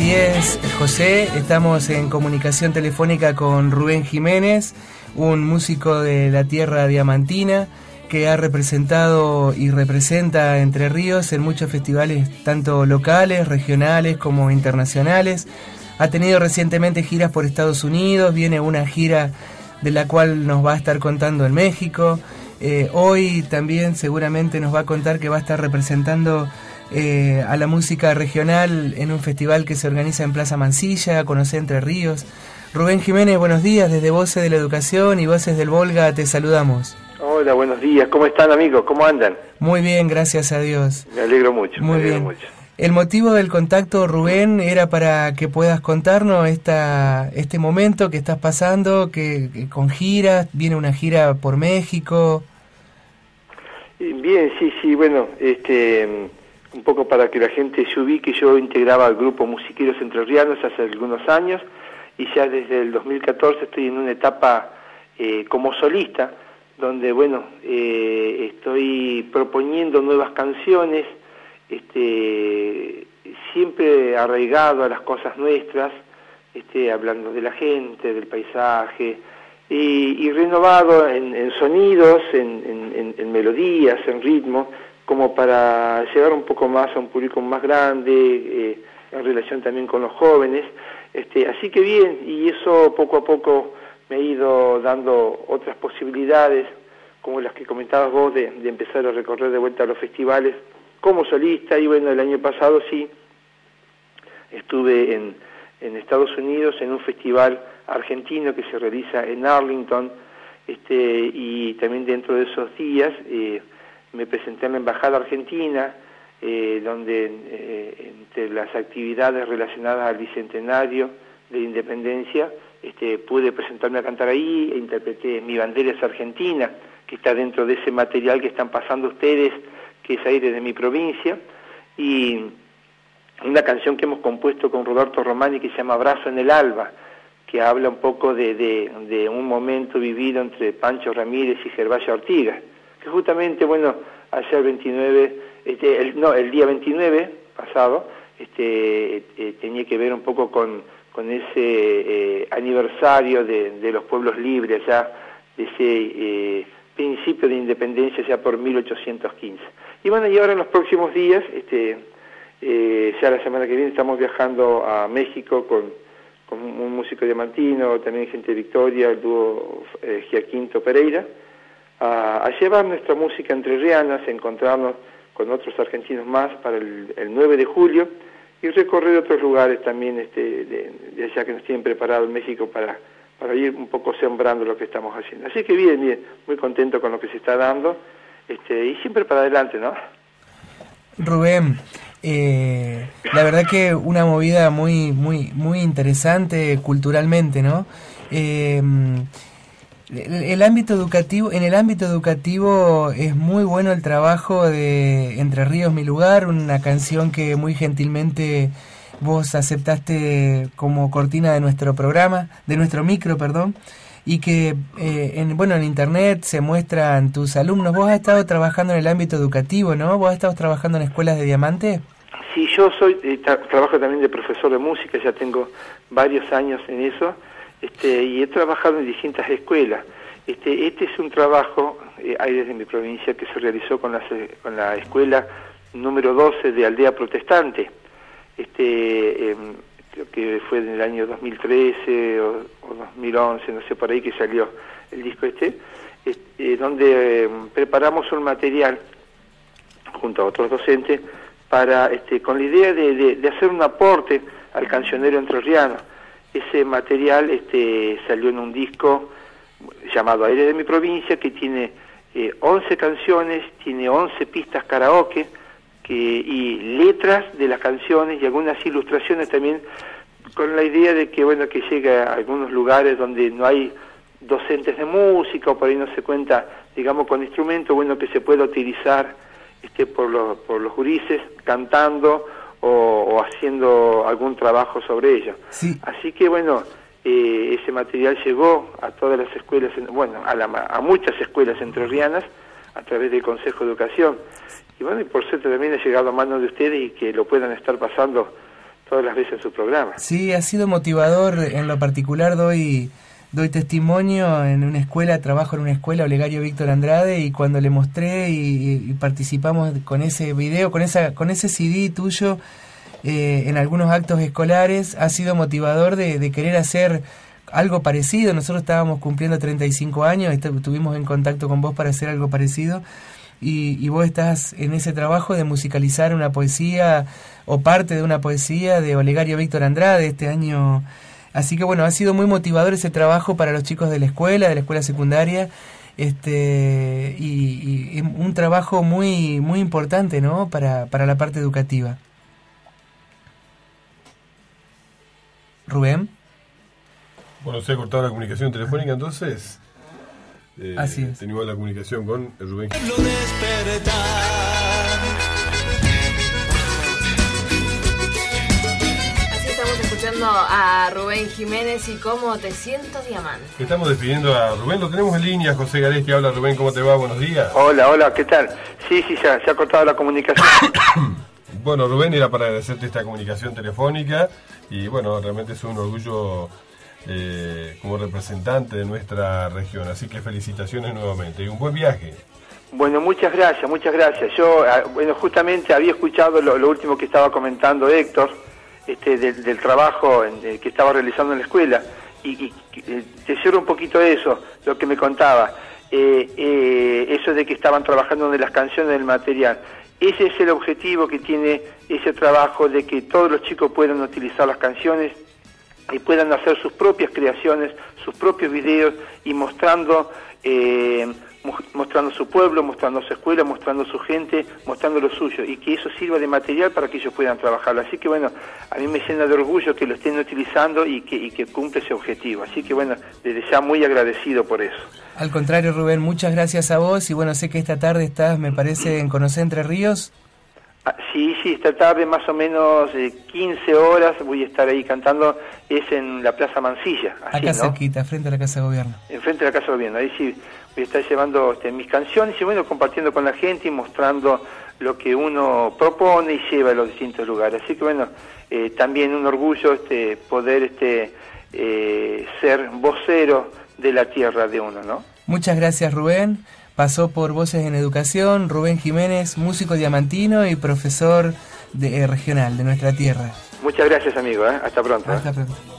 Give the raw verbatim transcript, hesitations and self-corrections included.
Así es, José, estamos en comunicación telefónica con Rubén Jiménez, un músico de la tierra diamantina que ha representado y representa Entre Ríos en muchos festivales tanto locales, regionales como internacionales. Ha tenido recientemente giras por Estados Unidos, viene una gira de la cual nos va a estar contando en México. Eh, hoy también seguramente nos va a contar que va a estar representando eh, a la música regional en un festival que se organiza en Plaza Mansilla, Conocer Entre Ríos. Rubén Jiménez, buenos días, desde Voces de la Educación y Voces del Volga te saludamos. Hola, buenos días, ¿cómo están amigos? ¿Cómo andan? Muy bien, gracias a Dios. Me alegro mucho, Muy me alegro bien. mucho. El motivo del contacto, Rubén, era para que puedas contarnos esta, este momento que estás pasando, que, que con giras, viene una gira por México. Bien, sí, sí, bueno, este, un poco para que la gente se ubique, yo integraba al grupo Musiqueros Entrerrianos hace algunos años y ya desde el dos mil catorce estoy en una etapa eh, como solista, donde, bueno, eh, estoy proponiendo nuevas canciones, este, siempre arraigado a las cosas nuestras, este, hablando de la gente, del paisaje, y, y renovado en, en sonidos, en, en, en melodías, en ritmo, como para llegar un poco más a un público más grande, eh, en relación también con los jóvenes. Este, así que bien, y eso poco a poco me ha ido dando otras posibilidades, como las que comentabas vos, de, de empezar a recorrer de vuelta a los festivales como solista. Y bueno, el año pasado sí estuve en, en Estados Unidos en un festival argentino que se realiza en Arlington, este, y también dentro de esos días eh, me presenté en la Embajada Argentina, eh, donde eh, entre las actividades relacionadas al Bicentenario de la Independencia este, pude presentarme a cantar ahí e interpreté Mi Bandera es Argentina, que está dentro de ese material que están pasando ustedes, que es Aire de mi Provincia, y una canción que hemos compuesto con Roberto Romani que se llama Abrazo en el Alba, que habla un poco de, de, de un momento vivido entre Pancho Ramírez y Gervasio Ortigas, que justamente, bueno, ayer veintinueve, este, el, no, el día veintinueve pasado, este, eh, tenía que ver un poco con, con ese eh, aniversario de, de los pueblos libres, ya de ese eh, principio de independencia ya por mil ochocientos quince. Y bueno, y ahora en los próximos días, este, eh, ya la semana que viene estamos viajando a México con, con un músico diamantino, también gente de Victoria, el dúo eh, Giaquinto Pereira, a, a llevar nuestra música entrerriana, a encontrarnos con otros argentinos más para el, el nueve de julio y recorrer otros lugares también este, de, de allá que nos tienen preparado en México para, para ir un poco sembrando lo que estamos haciendo. Así que bien, bien, muy contento con lo que se está dando, este, y siempre para adelante, ¿no? Rubén, eh, la verdad que una movida muy, muy, muy interesante culturalmente, ¿no? Eh, el, el ámbito educativo, en el ámbito educativo es muy bueno el trabajo de Entre Ríos, mi lugar, una canción que muy gentilmente vos aceptaste como cortina de nuestro programa, de nuestro micro, perdón, y que, eh, en, bueno, en internet se muestran tus alumnos. Vos has estado trabajando en el ámbito educativo, ¿no? ¿Vos has estado trabajando en escuelas de diamante? Sí, yo soy, eh, tra trabajo también de profesor de música, ya tengo varios años en eso, este, y he trabajado en distintas escuelas. Este, este es un trabajo, eh, hay desde mi provincia, que se realizó con la, con la escuela número doce de Aldea Protestante, este, eh, creo que fue en el año dos mil trece o, o dos mil once, no sé, por ahí que salió el disco este, este donde eh, preparamos un material junto a otros docentes para, este, con la idea de, de, de hacer un aporte al cancionero entrerriano. Ese material este, salió en un disco llamado Aire de mi Provincia, que tiene eh, once canciones, tiene once pistas karaoke, que, y letras de las canciones y algunas ilustraciones también, con la idea de que, bueno, que llegue a algunos lugares donde no hay docentes de música o por ahí no se cuenta, digamos, con instrumentos, bueno, que se pueda utilizar este, por los, por los gurises cantando o, o haciendo algún trabajo sobre ello. Sí. Así que, bueno, eh, ese material llegó a todas las escuelas, bueno, a, la, a muchas escuelas entrerrianas a través del Consejo de Educación. Y bueno, y por suerte también ha llegado a manos de ustedes y que lo puedan estar pasando todas las veces en su programa. Sí, ha sido motivador. En lo particular doy doy testimonio en una escuela, trabajo en una escuela, Olegario Víctor Andrade, y cuando le mostré y, y participamos con ese video, con esa con ese C D tuyo eh, en algunos actos escolares, ha sido motivador de, de querer hacer algo parecido. Nosotros estábamos cumpliendo treinta y cinco años, estuvimos en contacto con vos para hacer algo parecido, y, y vos estás en ese trabajo de musicalizar una poesía o parte de una poesía de Olegario Víctor Andrade este año. Así que bueno, ha sido muy motivador ese trabajo para los chicos de la escuela, de la escuela secundaria, este y, y un trabajo muy muy importante, ¿no? Para, para la parte educativa. Rubén. Bueno, se ha cortado la comunicación telefónica, entonces eh, así es. Tenemos la comunicación con Rubén. Escuchando a Rubén Jiménez y Cómo te siento diamante. Estamos despidiendo a Rubén, lo tenemos en línea. José Garés, que habla. Rubén, ¿cómo te va? Buenos días. Hola, hola, ¿qué tal? Sí, sí, se ha, se ha cortado la comunicación. Bueno, Rubén, era para agradecerte esta comunicación telefónica y bueno, realmente es un orgullo eh, como representante de nuestra región, así que felicitaciones nuevamente y un buen viaje. Bueno, muchas gracias, muchas gracias. Yo, bueno, justamente había escuchado lo, lo último que estaba comentando Héctor, Este, del, del trabajo en, eh, que estaba realizando en la escuela, y, y eh, te cierro un poquito eso, lo que me contaba, eh, eh, eso de que estaban trabajando en las canciones del material. Ese es el objetivo que tiene ese trabajo, de que todos los chicos puedan utilizar las canciones y puedan hacer sus propias creaciones, sus propios videos, y mostrando eh, mostrando su pueblo, mostrando su escuela, mostrando su gente, mostrando lo suyo, y que eso sirva de material para que ellos puedan trabajarlo. Así que bueno, a mí me llena de orgullo que lo estén utilizando y que, y que cumple ese objetivo. Así que bueno, desde ya muy agradecido por eso. Al contrario, Rubén, muchas gracias a vos, y bueno, sé que esta tarde estás, me parece, en Conocer Entre Ríos. Ah, sí, sí, esta tarde más o menos eh, quince horas voy a estar ahí cantando, es en la Plaza Mansilla. Así, acá ¿no? cerquita, frente a la Casa de Gobierno. Enfrente de la Casa de Gobierno, ahí sí voy a estar llevando este, mis canciones y bueno, compartiendo con la gente y mostrando lo que uno propone y lleva a los distintos lugares. Así que bueno, eh, también un orgullo este, poder este, eh, ser vocero de la tierra de uno, ¿no? Muchas gracias, Rubén. Pasó por Voces en Educación, Rubén Jiménez, músico diamantino y profesor de, eh, regional de nuestra tierra. Muchas gracias, amigo. ¿eh? Hasta pronto. Hasta ¿eh? pronto.